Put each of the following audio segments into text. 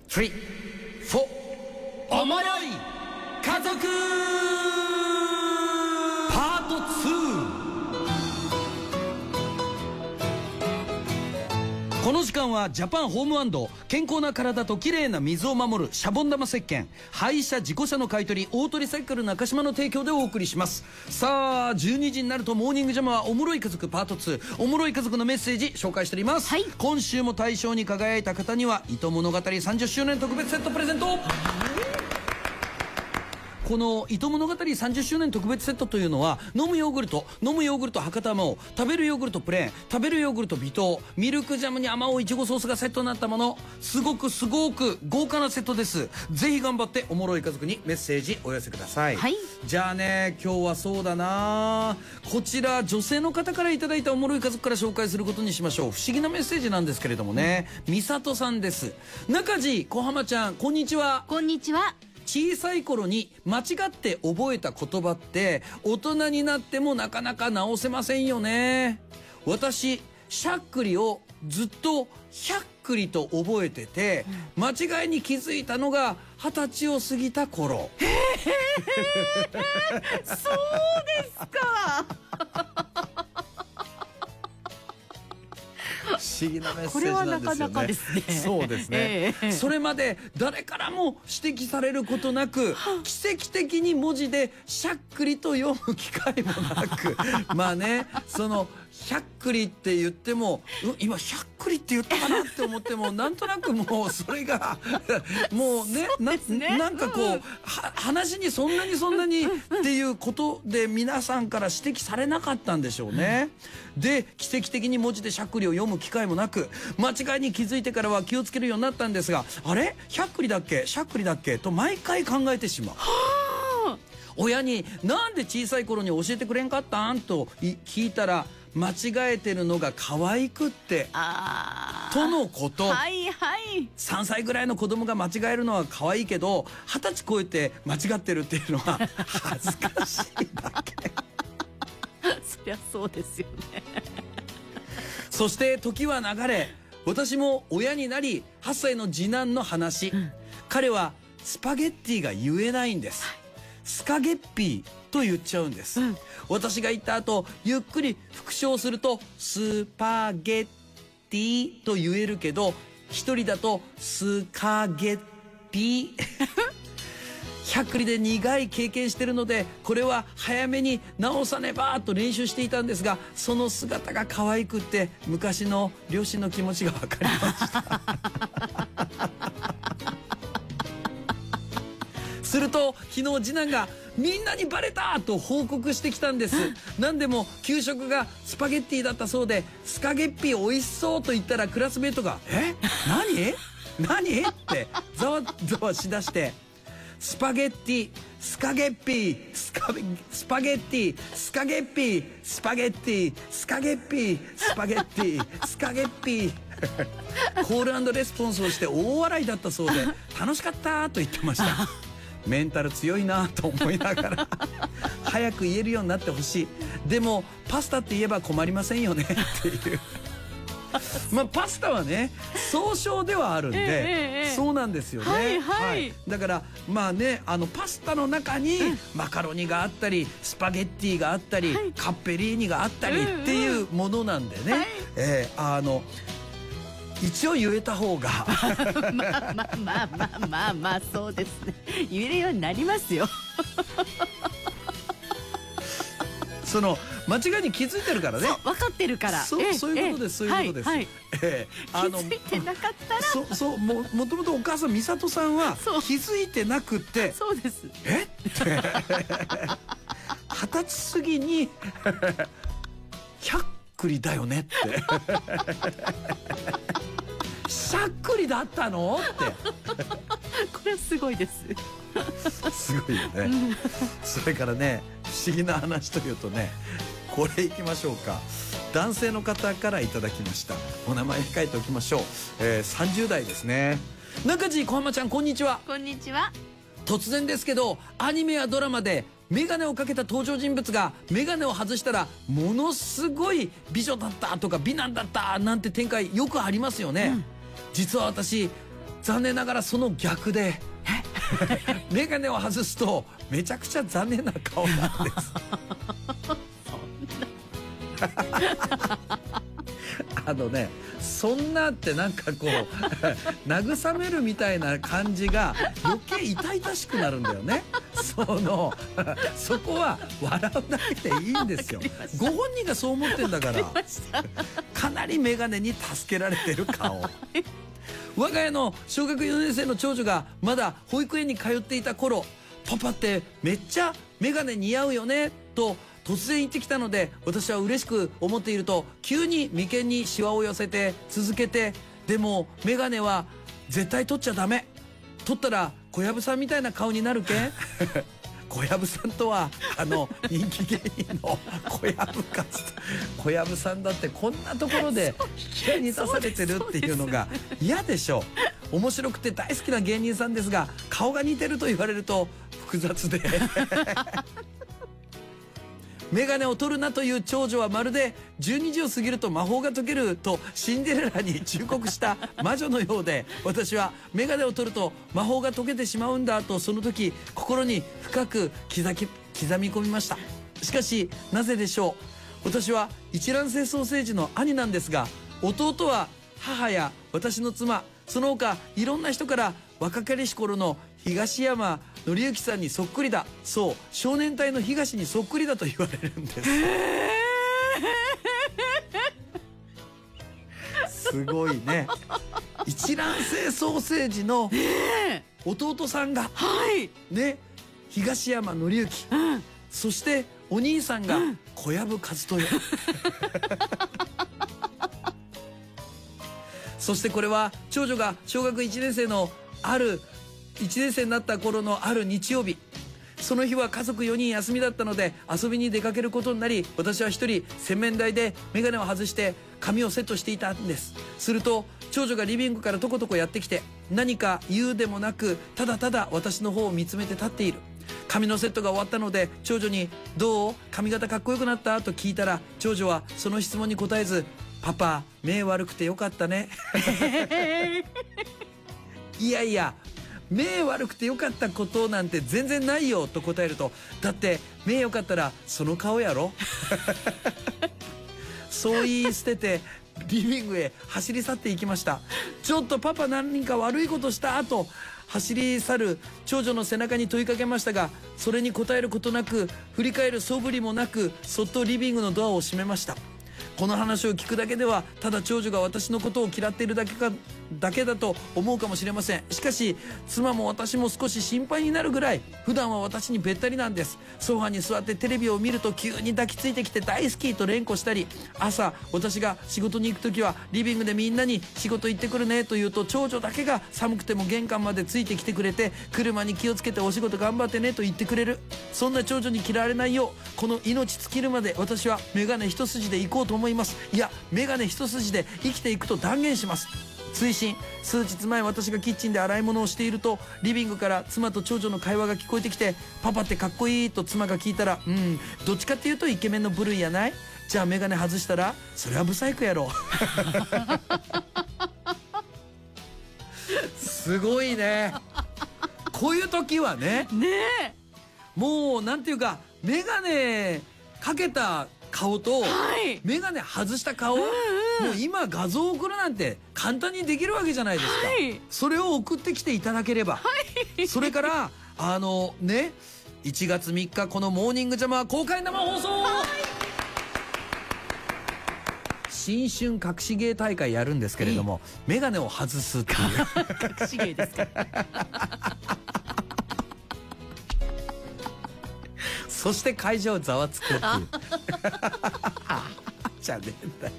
3、4、おもろい家族パート2。この時間はジャパンホーム&健康な体と綺麗な水を守るシャボン玉石鹸、廃車事故車の買い取りオートリサイクル中島の提供でお送りします。さあ12時になるとモーニングジャムはおもろい家族パート2、おもろい家族のメッセージ紹介しております、今週も大賞に輝いた方には糸物語30周年特別セットプレゼント。この糸物語30周年特別セットというのは、飲むヨーグルト博多あまおう、食べるヨーグルトプレーン、食べるヨーグルト微糖、ミルクジャムにあまおういちごソースがセットになったもの、すごく豪華なセットです。ぜひ頑張っておもろい家族にメッセージお寄せください、じゃあね、今日はそうだな、こちら女性の方からいただいたおもろい家族から紹介することにしましょう。不思議なメッセージなんですけれどもね、みさとさんです。中地小浜ちゃん、こんにちは。 こんにちは。 小さい頃に間違って覚えた言葉って大人になってもなかなか直せませんよね。私しゃっくりをずっとひゃっくりと覚えてて、間違いに気づいたのが20歳を過ぎた頃。 そうですか。 不思議なメッセージなんですよね。これはなかなかですね。そうですね、それまで誰からも指摘されることなく、奇跡的に文字でしゃっくりと読む機会もなくまあね、そのしゃっくりって言っても、今しゃっくりって言ったかなって思ってもなんとなくもうそれがもうね、なんかこう、話にそんなにっていうことで皆さんから指摘されなかったんでしょうね、で奇跡的に文字でしゃっくりを読む機会もなく、間違いに気づいてからは気をつけるようになったんですが、あれしゃっくりだっけしゃっくりだっけと毎回考えてしまう。親になんで小さい頃に教えてくれんかったんと聞いたら、間違えてるのが可愛くってとのこと。3歳ぐらいの子供が間違えるのは可愛いけど、20歳超えて間違ってるっていうのは恥ずかしいだけそりゃそうですよね。 そして時は流れ、私も親になり8歳の次男の話、彼はスパゲッティが言えないんです、スカゲッピーと言っちゃうんです、私が言った後ゆっくり復唱するとスパゲッティと言えるけど、一人だとスカゲッピーしゃっくりで苦い経験してるので、これは早めに直さねばと練習していたんですが、その姿が可愛くって昔の両親の気持ちが分かりましたすると昨日次男がみんなにバレたと報告してきたんです。何でも給食がスパゲッティだったそうで、スカゲッピー美味しそうと言ったらクラスメートが何ってざわざわしだして、スパゲッティスカゲッピースパゲッティスカゲッピースパゲッティスカゲッピースパゲッティスカゲッピーコール&レスポンスをして大笑いだったそうで、楽しかったと言ってましたメンタル強いなと思いながら早く言えるようになってほしい。でもパスタって言えば困りませんよねっていうまあパスタはね総称ではあるんで、そうなんですよね、だからまあね、パスタの中にマカロニがあったりスパゲッティがあったり、カッペリーニがあったりっていうものなんでね、一応言えた方がまあそうですね、言えるようになりますよその間違いに気づいてるからね、 分かってるから、 そういうことです、そういうことです、 気づいてなかったらもともとお母さん美里さんは気づいてなくってそうですって20歳過ぎにひゃっくりだよねってしゃっくりだったのってこれはすごいですすごいよね、それからね、不思議な話というとね、これいきましょうか。男性の方からいただきました。お名前書いておきましょう。30代ですね。中地小浜ちゃん、こんにちは。 こんにちは。 突然ですけど、アニメやドラマでメガネをかけた登場人物がメガネを外したらものすごい美女だったとか美男だったなんて展開よくありますよね、実は私残念ながらその逆で眼鏡を外すとめちゃくちゃ残念な顔なんですそんなってなんかこう慰めるみたいな感じが余計痛々しくなるんだよね。そこは笑うだけでいいんですよ。ご本人がそう思ってんだから。かなり眼鏡に助けられてる顔。我が家の小学4年生の長女がまだ保育園に通っていた頃、パパってめっちゃ眼鏡似合うよねと突然言ってきたので、私は嬉しく思っていると急に眉間にシワを寄せて続けて、でも眼鏡は絶対取っちゃダメ、取ったら小籔さんみたいな顔になるけん小籔さんとは人気芸人の小籔かつ小籔さんだってこんなところで引き合いに出されてるっていうのが嫌でしょう。面白くて大好きな芸人さんですが、顔が似てると言われると複雑で眼鏡を取るなという長女はまるで12時を過ぎると魔法が解けるとシンデレラに忠告した魔女のようで、私は眼鏡を取ると魔法が解けてしまうんだとその時心に深く刻み込みました。しかしなぜでしょう。私は一卵性ソーセージの兄なんですが、弟は母や私の妻、その他いろんな人から若かりし頃の東山紀之さんにそっくりだ、そう少年隊の東にそっくりだと言われるんです。すごいね。一卵性ソーセージの弟さんが、ね、東山紀之、そしてお兄さんが小籔千豊そしてこれは長女が小学1年生の1年生になった頃のある日曜日、その日は家族4人休みだったので遊びに出かけることになり、私は一人洗面台で眼鏡を外して髪をセットしていたんです。すると長女がリビングからとことこやってきて、何か言うでもなくただただ私の方を見つめて立っている。髪のセットが終わったので長女に「どう？髪型かっこよくなった？」と聞いたら、長女はその質問に答えず「パパ目悪くてよかったね」いやいや、目悪くてよかったことなんて全然ないよと答えると、だって目よかったらその顔やろそう言い捨ててリビングへ走り去っていきました。ちょっとパパ何か悪いことしたと走り去る長女の背中に問いかけましたが、それに答えることなく、振り返る素振りもなく、そっとリビングのドアを閉めました。この話を聞くだけではただ長女が私のことを嫌っているだけだと思うかもしれません。しかし妻も私も少し心配になるぐらい普段は私にべったりなんです。ソファに座ってテレビを見ると急に抱きついてきて大好きと連呼したり、朝私が仕事に行く時はリビングでみんなに仕事行ってくるねと言うと、長女だけが寒くても玄関までついてきてくれて、車に気をつけてお仕事頑張ってねと言ってくれる。そんな長女に嫌われないよう、この命尽きるまで私は眼鏡一筋で行こうと思います。いや、眼鏡一筋で生きていくと断言します。追伸、数日前私がキッチンで洗い物をしていると、リビングから妻と長女の会話が聞こえてきて、パパってかっこいいと妻が聞いたら、どっちかっていうとイケメンの部類やない。じゃあ眼鏡外したらそれはブサイクやろすごいね。こういう時はね、もうなんていうか、眼鏡かけた顔と眼鏡外した顔、もう今画像を送るなんて簡単にできるわけじゃないですか。それを送ってきていただければ、それから1月3日このモーニングジャムは公開生放送、新春隠し芸大会やるんですけれども、眼鏡を外すっていう隠し芸ですかそして会場ざわつくっていうじゃねえんだよ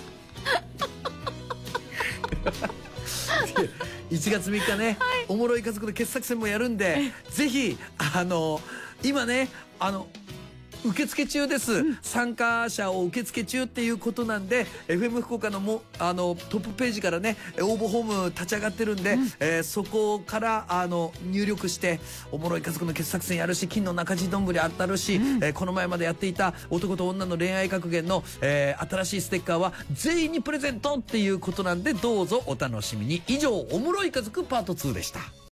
1月3日ね、おもろい家族の傑作選もやるんで、ぜひ今ね受付中です、参加者を受付中っていうことなんで FM 福岡のトップページからね応募フォーム立ち上がってるんで、そこから入力しておもろい家族の傑作選やるし金の中地丼当たるし、この前までやっていた男と女の恋愛格言の、新しいステッカーは全員にプレゼントっていうことなんでどうぞお楽しみに。以上おもろい家族パート2でした。